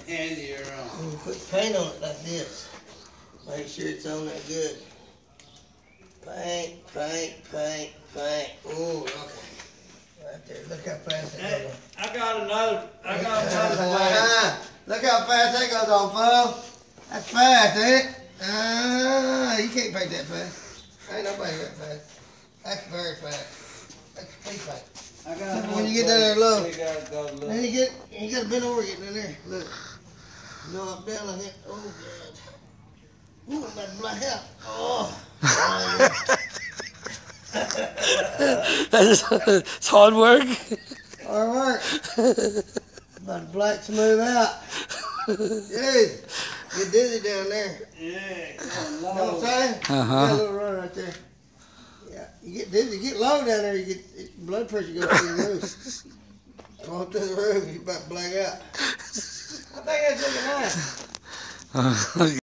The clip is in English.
handier on. You put paint on it like this. Make sure it's on there good. Paint, paint, paint, paint. Ooh, okay. Right there. Look how fast that Hey, goes. I got another plan. Look how fast that goes on, fool. That's fast, ain't it? You can't paint that fast. Ain't nobody that fast. That's very fast. That's pretty fast. I got When you get down there low, You gotta go low. then you gotta bend over getting in there. Look. Go up, down like that. Oh, God. Ooh, I'm about to black out. Oh. It's hard work. Hard work. About to black smooth out. Jeez. Get dizzy down there. Yeah. You know what I'm saying? You got a little run right there. Yeah. You get dizzy, you get low down there, you get blood pressure goes through the roof. Fall through the roof, you about to black out. I think that's looking nice.